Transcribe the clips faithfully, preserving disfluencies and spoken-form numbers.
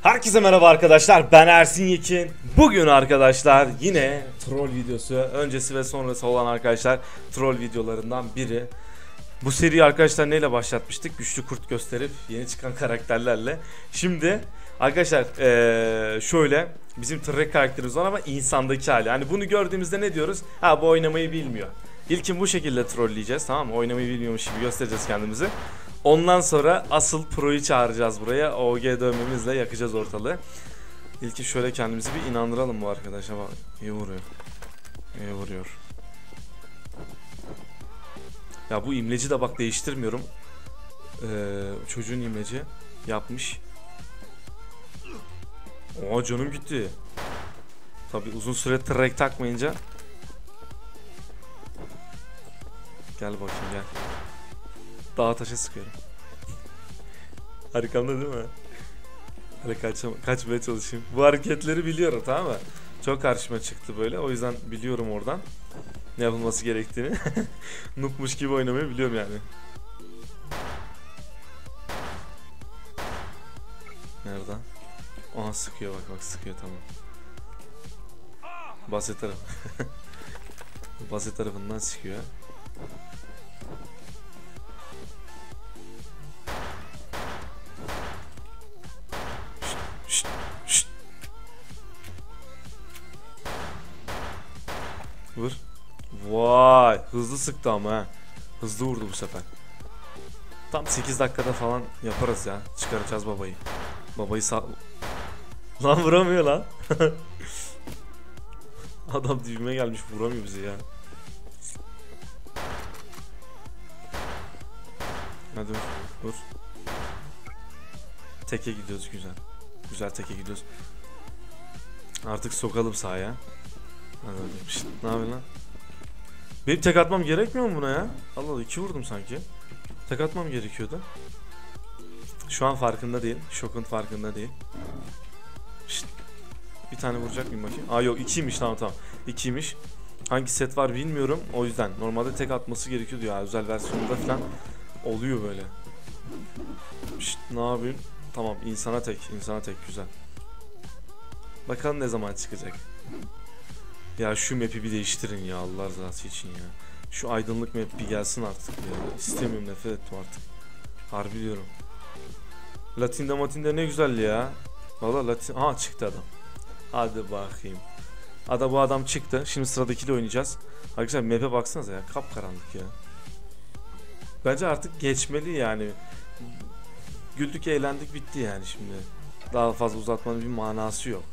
Herkese merhaba arkadaşlar, ben Ersin Yekin. Bugün arkadaşlar yine troll videosu, öncesi ve sonrası olan arkadaşlar troll videolarından biri. Bu seri arkadaşlar neyle başlatmıştık? Güçlü kurt gösterip yeni çıkan karakterlerle. Şimdi arkadaşlar ee, şöyle bizim Trek karakterimiz var ama insandaki hali. Hani bunu gördüğümüzde ne diyoruz? Ha, bu oynamayı bilmiyor. İlkin bu şekilde trolleyeceğiz, tamam mı? Oynamayı bilmiyormuş gibi göstereceğiz kendimizi. Ondan sonra asıl pro'yu çağıracağız buraya. O G dövmemizle yakacağız ortalığı. İlki şöyle kendimizi bir inandıralım bu arkadaşa. Bak, iyi vuruyor. İyi vuruyor. Ya bu imleci de bak değiştirmiyorum. Ee, çocuğun imleci yapmış. Oha, canım gitti. Tabi uzun süre trek takmayınca. Gel bakayım gel. Dağa taşa sıkıyorum. Arkamda değil mi? Hadi kaçma, kaçmaya çalışayım. Bu hareketleri biliyorum, tamam mı? Çok karşıma çıktı böyle. O yüzden biliyorum oradan ne yapılması gerektiğini. Noobmuş gibi oynamayı biliyorum yani. Nereden? Aha, sıkıyor bak bak sıkıyor, tamam. Basit tarafı. Basit tarafından sıkıyor. Vur. Vay, hızlı sıktı ama ha. Hızlı vurdu bu sefer. Tam sekiz dakikada falan yaparız ya. Çıkaracağız babayı. Babayı sağ... Lan vuramıyor lan. Adam dibime gelmiş, vuramıyor bizi ya. Hadi vur, vur. Teke gidiyoruz, güzel. Güzel teke gidiyoruz. Artık sokalım sahaya. Hadi şişt, ne yapıyorsun lan? Benim tek atmam gerekmiyor mu buna ya? Allah Allah, iki vurdum sanki. Tek atmam gerekiyordu. Şu an farkında değil. Şokun farkında değil. Şişt. Bir tane vuracak mıyım bakayım? Aa yok, ikiymiş, tamam tamam. İkiymiş. Hangi set var bilmiyorum. O yüzden normalde tek atması gerekiyordu ya. Özel versiyonunda falan oluyor böyle. Şişt, ne yapıyorsun? Tamam, insana tek. insana tek, güzel. Bakalım ne zaman çıkacak. Ya şu map'i bir değiştirin ya, Allah rızası için ya. Şu aydınlık map bir gelsin artık ya. İstemiyorum, nefret ettim artık. Harbi diyorum. Latin'de matinde ne güzel ya. Valla Latin... Aha, çıktı adam. Hadi bakayım. Ada bu adam çıktı. Şimdi sıradakiyle oynayacağız. Arkadaşlar map'e baksanıza ya. Kapkaranlık ya. Bence artık geçmeli yani. Güldük, eğlendik, bitti yani şimdi. Daha fazla uzatmanın bir manası yok.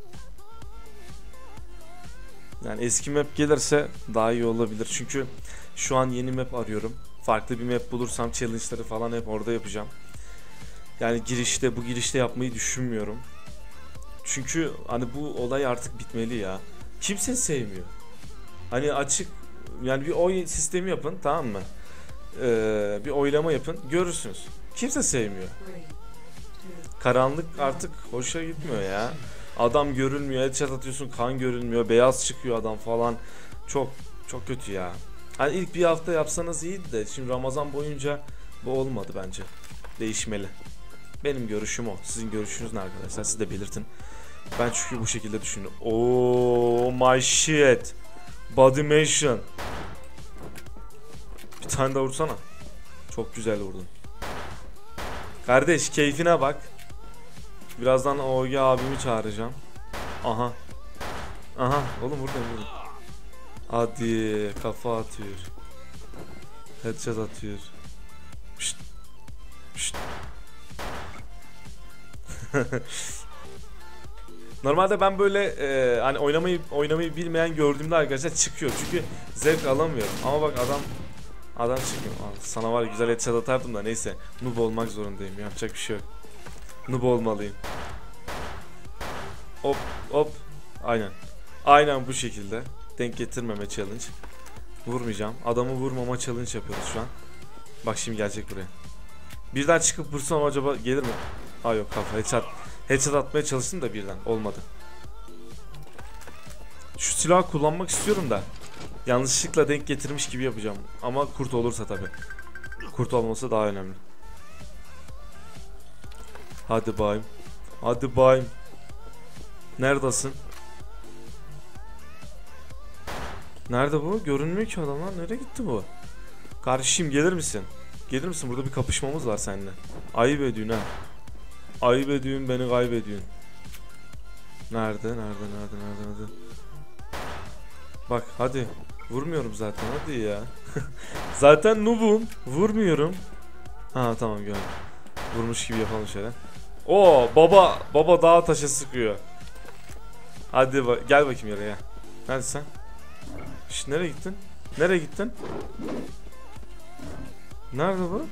Yani eski map gelirse daha iyi olabilir. Çünkü şu an yeni map arıyorum. Farklı bir map bulursam challenge'ları falan hep orada yapacağım. Yani girişte, bu girişte yapmayı düşünmüyorum. Çünkü hani bu olay artık bitmeli ya. Kimse sevmiyor. Hani açık, yani bir oy sistemi yapın, tamam mı? Ee, bir oylama yapın, görürsünüz. Kimse sevmiyor. Karanlık artık hoşa gitmiyor ya. Adam görünmüyor, headshot atıyorsun, kan görünmüyor, beyaz çıkıyor adam falan. Çok çok kötü ya. Hani ilk bir hafta yapsanız iyiydi de şimdi Ramazan boyunca bu olmadı bence. Değişmeli. Benim görüşüm o. Sizin görüşünüz ne arkadaşlar? Siz de belirtin. Ben çünkü bu şekilde düşünüyorum. Oh my shit. Bodymation. Bir tane daha vursana. Çok güzel vurdun. Kardeş, keyfine bak. Birazdan O G abimi çağıracağım. Aha. Aha. Oğlum buradayım, buradayım. Hadi, kafa atıyor. Headshot atıyor. Pişt. Pişt. Normalde ben böyle e, hani oynamayı oynamayı bilmeyen gördüğümde arkadaşlar çıkıyor. Çünkü zevk alamıyorum. Ama bak adam adam çıkıyor. Sana var ya, güzel headshot atardım da neyse. Noob olmak zorundayım. Yapacak bir şey yok. Noob olmalıyım. Hop hop. Aynen. Aynen bu şekilde. Denk getirmeme challenge. Vurmayacağım. Adamı vurmama challenge yapıyoruz şu an. Bak şimdi gelecek buraya. Birden çıkıp vursam acaba gelir mi? Ha yok, kafa headshot. Headshot atmaya çalıştım da birden olmadı. Şu silahı kullanmak istiyorum da yanlışlıkla denk getirmiş gibi yapacağım. Ama kurt olursa tabi. Kurt olması daha önemli. Hadi bayım. Hadi bayım. Neredesin? Nerede bu? Görünmüyor ki adam lan. Nereye gitti bu? Kardeşim gelir misin? Gelir misin? Burada bir kapışmamız var seninle. Ayıp ediyorsun ha. Ayıp ediyorsun, beni kaybediyorsun. Nerede? Nerede? Nerede? Nerede? Nerede? Bak hadi. Vurmuyorum zaten hadi ya. Zaten noob'um. Vurmuyorum. Ha tamam gördüm. Vurmuş gibi yapalım şöyle. Oo baba baba dağa taşa sıkıyor. Hadi bak gel bakayım yere ya. Neredesin sen? Şş, nereye gittin? Nereye gittin? Nerede bu?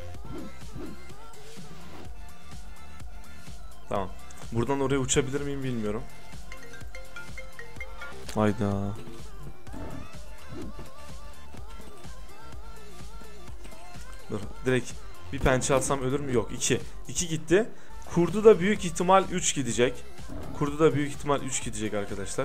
Tamam. Buradan oraya uçabilir miyim bilmiyorum. Hayda. Dur direkt bir pençe atsam ölür mü? Yok iki. iki gitti. Kurdu da büyük ihtimal üç gidecek. Kurdu da büyük ihtimal üç gidecek arkadaşlar.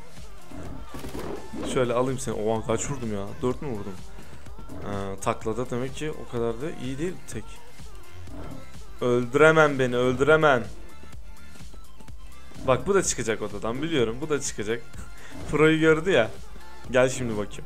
Şöyle alayım seni. Oha kaç vurdum ya? dört mü vurdum? Ee, taklada demek ki o kadar da iyi değil tek. Öldüremem beni öldüremem. Bak bu da çıkacak odadan biliyorum. Bu da çıkacak. Pro'yu gördü ya. Gel şimdi bakayım.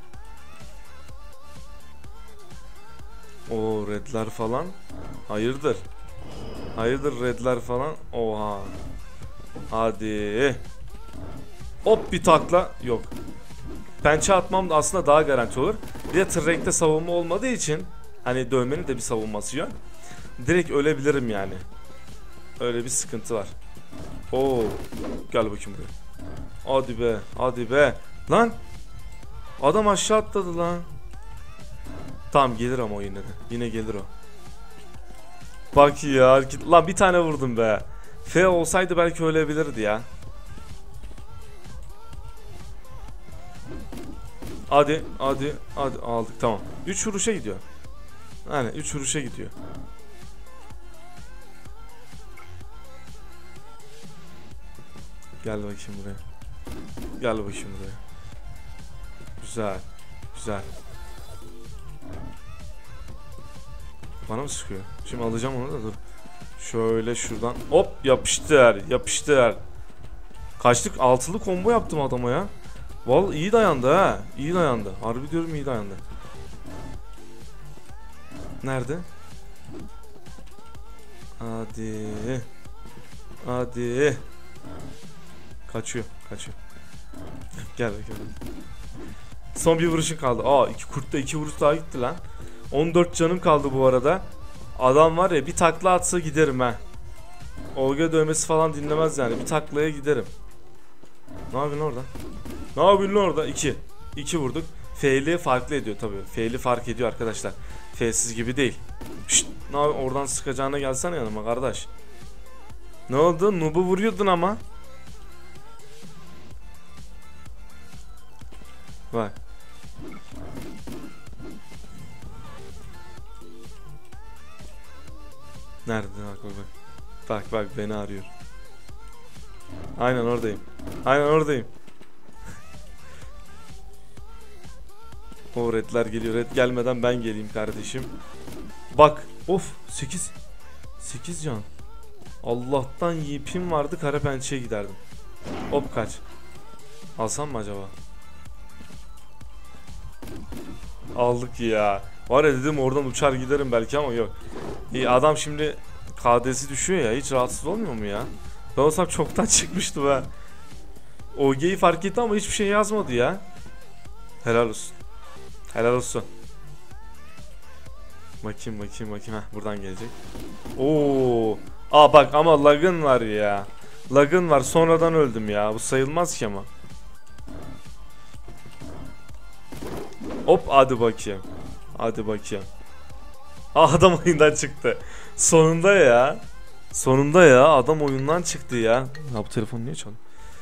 O redler falan. Hayırdır? Hayırdır redler falan. Oha. Hadi. Hop bir takla. Yok. Pençe atmam da aslında daha garanti olur. Bir de tırrekte savunma olmadığı için hani dövmenin de bir savunması yok. Direkt ölebilirim yani. Öyle bir sıkıntı var. Oo. Gel bakayım buraya. Hadi be. Hadi be. Lan. Adam aşağı atladı lan. Tamam gelir ama o yine de. Yine gelir o. Bak ya. Lan bir tane vurdum be. F olsaydı belki ölebilirdi ya. Hadi hadi hadi aldık tamam. üç vuruşa gidiyor. Aynen üç vuruşa gidiyor. Gel bakayım buraya. Gel bakayım buraya. Güzel. Güzel. Bana mı sıkıyor? Şimdi alacağım onu da dur. Şöyle şuradan hop yapıştır yapıştır. Kaçtık altılı combo yaptım adama ya. Vallahi iyi dayandı ha. İyi dayandı. Harbi diyorum iyi dayandı. Nerede? Hadi. Hadi. Kaçıyor. Kaçıyor. Gel bakalım. Son bir vuruşun kaldı. Aa iki kurtta iki vuruş daha gitti lan. on dört canım kaldı bu arada. Adam var ya bir takla atsa giderim ha. Olga dövmesi falan dinlemez yani. Bir taklaya giderim. Ne yapıyorsun orada? Ne yapıyorsun orada? iki. iki vurduk. F'li farklı ediyor tabii. F'li fark ediyor arkadaşlar. F'siz gibi değil. Şşt, ne yapıyorsun? Oradan sıkacağına gelsene yanıma kardeş. Ne oldu? Noob'u vuruyordun ama. Bak. Nerede? Bak bak bak. Bak bak beni arıyor. Aynen oradayım. Aynen oradayım. O redler geliyor. Red gelmeden ben geleyim kardeşim. Bak. Of. sekiz. sekiz can. Allah'tan yipim vardı. Kara pençeye giderdim. Hop kaç. Alsam mı acaba? Aldık ya. Var ya dedim oradan uçar giderim belki ama yok. İyi adam şimdi K D'si düşüyor ya. Hiç rahatsız olmuyor mu ya? Ben olsam çoktan çıkmıştı be. O G'yi fark etti ama hiçbir şey yazmadı ya. Helal olsun. Helal olsun. Bakayım bakayım bakayım. Heh, buradan gelecek. Oo. Aa bak ama lag'ın var ya. Lag'ın var. Sonradan öldüm ya. Bu sayılmaz ki ama. Hop hadi bakayım. Hadi bakayım. Aa, adam oyundan çıktı. Sonunda ya. Sonunda ya. Adam oyundan çıktı ya. Ya bu telefon niye çalıyor?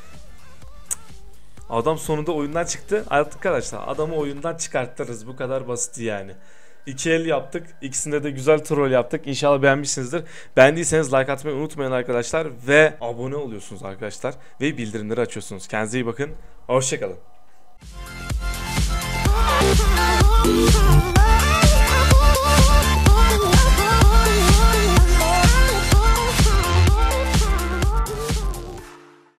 Adam sonunda oyundan çıktı. Arkadaşlar adamı oyundan çıkartırız. Bu kadar basit yani. İki el yaptık. İkisinde de güzel troll yaptık. İnşallah beğenmişsinizdir. Beğendiyseniz like atmayı unutmayın arkadaşlar. Ve abone oluyorsunuz arkadaşlar. Ve bildirimleri açıyorsunuz. Kendinize iyi bakın. Hoşçakalın.